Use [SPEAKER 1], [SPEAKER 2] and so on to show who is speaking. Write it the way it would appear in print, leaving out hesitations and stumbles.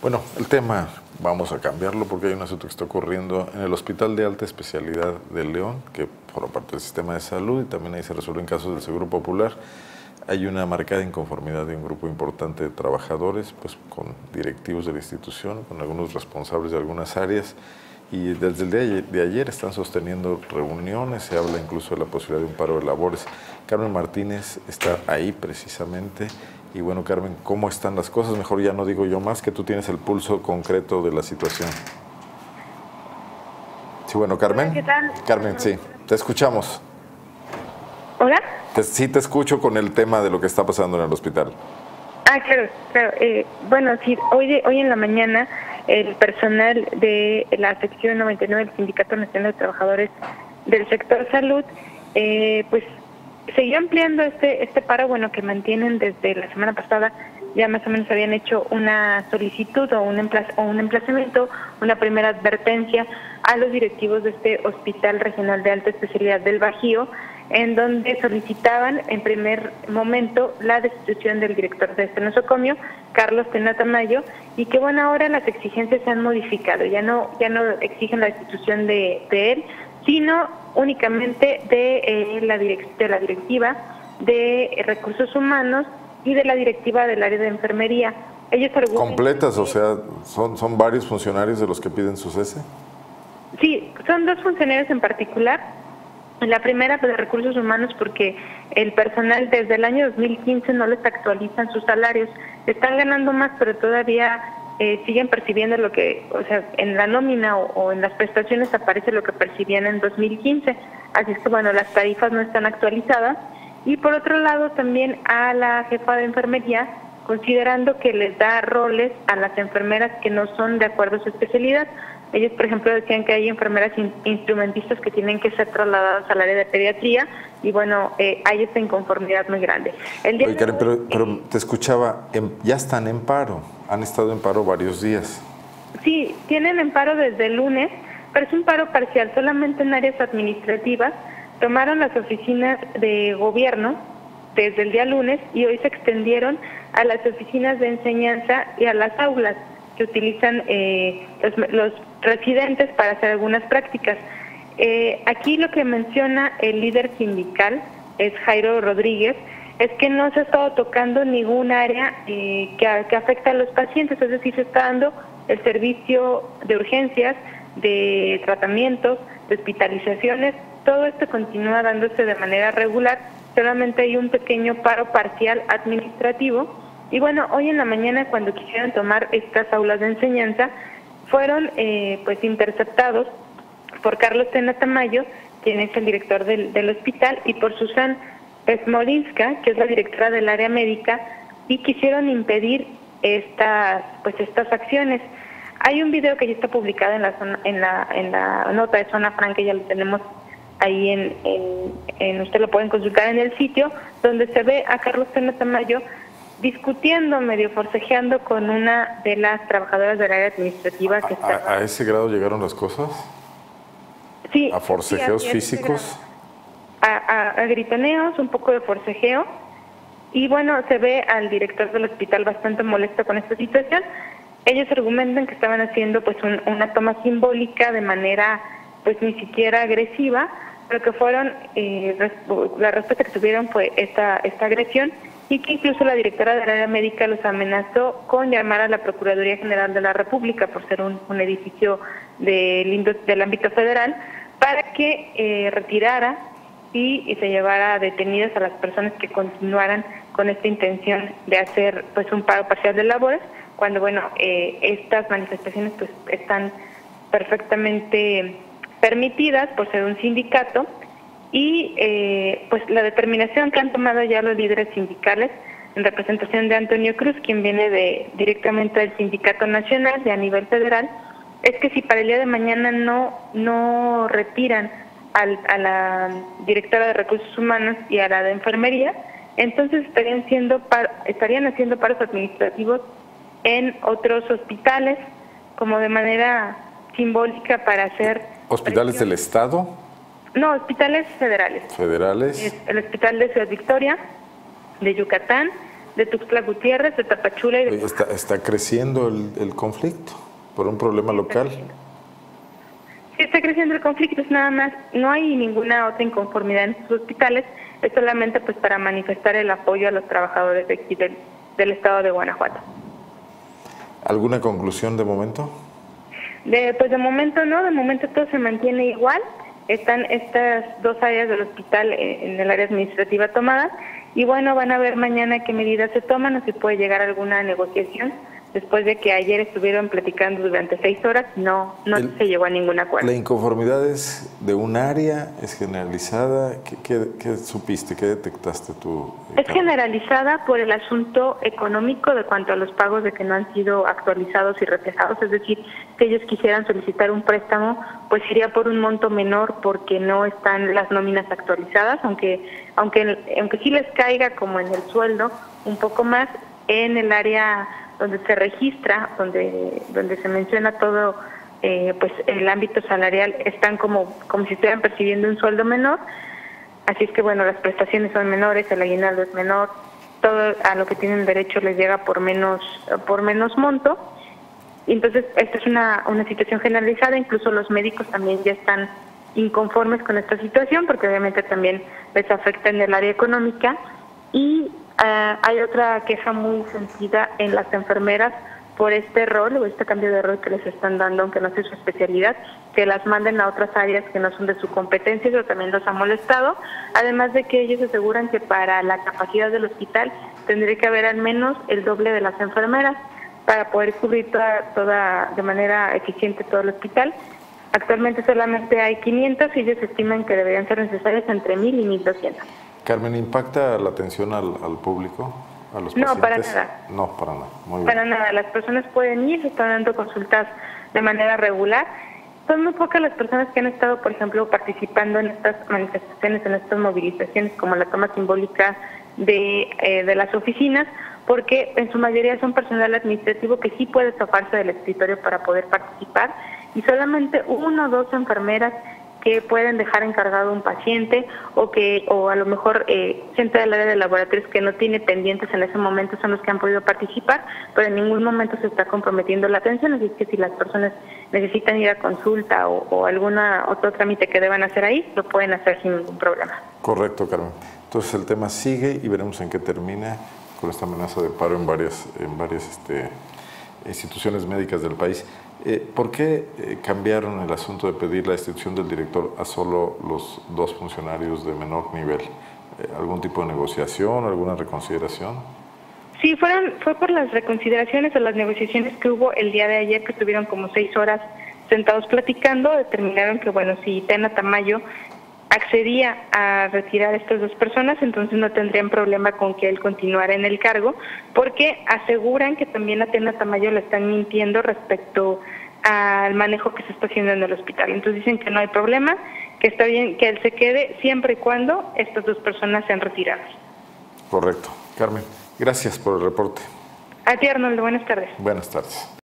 [SPEAKER 1] Bueno, el tema vamos a cambiarlo porque hay un asunto que está ocurriendo en el Hospital de Alta Especialidad de León, que forma parte del sistema de salud, y también ahí se resuelven casos del Seguro Popular. Hay una marcada inconformidad de un grupo importante de trabajadores, pues con directivos de la institución, con algunos responsables de algunas áreas, y desde el día de ayer están sosteniendo reuniones, se habla incluso de la posibilidad de un paro de labores. Carmen Martínez está ahí precisamente. Y bueno, Carmen, ¿cómo están las cosas? Mejor ya no digo yo más, que tú tienes el pulso concreto de la situación. Sí, bueno, Carmen.
[SPEAKER 2] Hola, ¿qué tal?
[SPEAKER 1] Carmen, sí, te escuchamos.
[SPEAKER 2] ¿Hola?
[SPEAKER 1] Sí, te escucho con el tema de lo que está pasando en el hospital.
[SPEAKER 2] Claro. Bueno, sí, hoy en la mañana el personal de la sección 99 del Sindicato Nacional de Trabajadores del Sector Salud, pues siguió ampliando este paro, bueno, que mantienen desde la semana pasada. Ya más o menos habían hecho una solicitud o un emplazamiento, una primera advertencia a los directivos de este Hospital Regional de Alta Especialidad del Bajío, en donde solicitaban en primer momento la destitución del director de este nosocomio, Carlos Tena Tamayo, y que bueno, ahora las exigencias se han modificado, ya no exigen la destitución de él, sino únicamente de la directiva de recursos humanos y de la directiva del área de enfermería. Ellos
[SPEAKER 1] ¿Completas? O sea, ¿son varios funcionarios de los que piden su cese?
[SPEAKER 2] Sí, son dos funcionarios en particular. La primera, pues, de recursos humanos, porque el personal desde el año 2015 no les actualizan sus salarios. Están ganando más, pero todavía siguen percibiendo lo que, o sea, en la nómina o en las prestaciones aparece lo que percibían en 2015. Así es que, bueno, las tarifas no están actualizadas. Y por otro lado, también a la jefa de enfermería, considerando que les da roles a las enfermeras que no son de acuerdo a su especialidad. Ellos, por ejemplo, decían que hay enfermeras instrumentistas que tienen que ser trasladadas al área de pediatría y bueno, hay esta inconformidad muy grande.
[SPEAKER 1] Oye, Karen, pero te escuchaba, ya están en paro, han estado en paro varios días.
[SPEAKER 2] Sí, tienen en paro desde el lunes, pero es un paro parcial, solamente en áreas administrativas. Tomaron las oficinas de gobierno desde el día lunes y hoy se extendieron a las oficinas de enseñanza y a las aulas que utilizan los residentes para hacer algunas prácticas. Aquí lo que menciona el líder sindical, es Jairo Rodríguez, es que no se ha estado tocando ningún área que afecta a los pacientes, es decir, se está dando el servicio de urgencias, de tratamientos, de hospitalizaciones, todo esto continúa dándose de manera regular, solamente hay un pequeño paro parcial administrativo. Y bueno, hoy en la mañana, cuando quisieron tomar estas aulas de enseñanza, fueron pues interceptados por Carlos Tena Tamayo, quien es el director del hospital, y por Susan Smolinska, que es la directora del área médica, y quisieron impedir estas acciones. Hay un video que ya está publicado en la nota de Zona Franca, ya lo tenemos ahí usted lo pueden consultar en el sitio, donde se ve a Carlos Tena Tamayo discutiendo, medio forcejeando con una de las trabajadoras del área administrativa que está...
[SPEAKER 1] ¿A ese grado llegaron las cosas?
[SPEAKER 2] Sí.
[SPEAKER 1] ¿A forcejeos físicos?
[SPEAKER 2] A gritoneos, un poco de forcejeo, y bueno, se ve al director del hospital bastante molesto con esta situación. Ellos argumentan que estaban haciendo pues una toma simbólica de manera pues ni siquiera agresiva, pero que fueron, la respuesta que tuvieron fue esta agresión, y que incluso la directora del área médica los amenazó con llamar a la Procuraduría General de la República, por ser un edificio del ámbito federal, para que retirara y se llevara detenidas a las personas que continuaran con esta intención de hacer pues un paro parcial de labores, cuando bueno, estas manifestaciones pues están perfectamente permitidas por ser un sindicato. Y pues la determinación que han tomado ya los líderes sindicales en representación de Antonio Cruz, quien viene directamente del Sindicato Nacional de a nivel federal, es que si para el día de mañana no retiran a la directora de recursos humanos y a la de enfermería, entonces estarían haciendo paros administrativos en otros hospitales, como de manera simbólica para hacer...
[SPEAKER 1] ¿Hospitales del Estado?
[SPEAKER 2] No, hospitales federales.
[SPEAKER 1] ¿Federales?
[SPEAKER 2] El Hospital de Ciudad Victoria, de Yucatán, de Tuxtla Gutiérrez, de Tapachula y de...
[SPEAKER 1] Oye, está creciendo el conflicto por un problema local.
[SPEAKER 2] Sí, está creciendo el conflicto, es nada más, no hay ninguna otra inconformidad en estos hospitales, es solamente pues para manifestar el apoyo a los trabajadores de aquí del estado de Guanajuato.
[SPEAKER 1] ¿Alguna conclusión de momento?
[SPEAKER 2] Pues de momento no, de momento todo se mantiene igual. Están estas dos áreas del hospital en el área administrativa tomadas y bueno, van a ver mañana qué medidas se toman o si puede llegar a alguna negociación después de que ayer estuvieron platicando durante 6 horas, no se llegó a ningún acuerdo.
[SPEAKER 1] ¿La inconformidad es de un área? ¿Es generalizada? ¿Qué supiste? ¿Qué detectaste tú?
[SPEAKER 2] Es generalizada por el asunto económico de cuanto a los pagos de que no han sido actualizados y reflejados, es decir, que ellos quisieran solicitar un préstamo, pues iría por un monto menor porque no están las nóminas actualizadas, aunque sí les caiga como en el sueldo un poco más en el área donde se registra, donde se menciona todo, pues el ámbito salarial, están como si estuvieran percibiendo un sueldo menor, así es que bueno, las prestaciones son menores, el aguinaldo es menor, todo a lo que tienen derecho les llega por menos monto. Entonces esta es una situación generalizada, incluso los médicos también ya están inconformes con esta situación porque obviamente también les afecta en el área económica. Y hay otra queja muy sentida en las enfermeras por este rol o este cambio de rol que les están dando, aunque no sea su especialidad, que las manden a otras áreas que no son de su competencia, eso también los ha molestado, además de que ellos aseguran que para la capacidad del hospital tendría que haber al menos el doble de las enfermeras para poder cubrir toda de manera eficiente todo el hospital. Actualmente solamente hay 500 y ellos estiman que deberían ser necesarias entre 1,000 y 1,200.
[SPEAKER 1] Carmen, ¿impacta la atención al público, a los pacientes?
[SPEAKER 2] No, para nada.
[SPEAKER 1] No, para nada. Muy bien.
[SPEAKER 2] Para nada. Las personas pueden ir, se están dando consultas de manera regular. Son muy pocas las personas que han estado, por ejemplo, participando en estas manifestaciones, en estas movilizaciones, como la toma simbólica de las oficinas, porque en su mayoría son personal administrativo que sí puede zafarse del escritorio para poder participar, y solamente 1 o 2 enfermeras que pueden dejar encargado un paciente o a lo mejor gente del área de laboratorios que no tiene pendientes en ese momento son los que han podido participar, pero en ningún momento se está comprometiendo la atención, así que si las personas necesitan ir a consulta o alguna otro trámite que deban hacer ahí, lo pueden hacer sin ningún problema.
[SPEAKER 1] Correcto, Carmen. Entonces el tema sigue y veremos en qué termina con esta amenaza de paro en varias instituciones médicas del país. ¿Por qué cambiaron el asunto de pedir la destitución del director a solo los 2 funcionarios de menor nivel? ¿Algún tipo de negociación, alguna reconsideración?
[SPEAKER 2] Sí, fue por las reconsideraciones o las negociaciones que hubo el día de ayer, que estuvieron como 6 horas sentados platicando. Determinaron que, bueno, si Tena Tamayo accedía a retirar a estas 2 personas, entonces no tendrían problema con que él continuara en el cargo, porque aseguran que también a Tena Tamayo le están mintiendo respecto al manejo que se está haciendo en el hospital. Entonces dicen que no hay problema, que está bien que él se quede siempre y cuando estas 2 personas sean retiradas.
[SPEAKER 1] Correcto. Carmen, gracias por el reporte.
[SPEAKER 2] A ti, Arnoldo, buenas tardes.
[SPEAKER 1] Buenas tardes.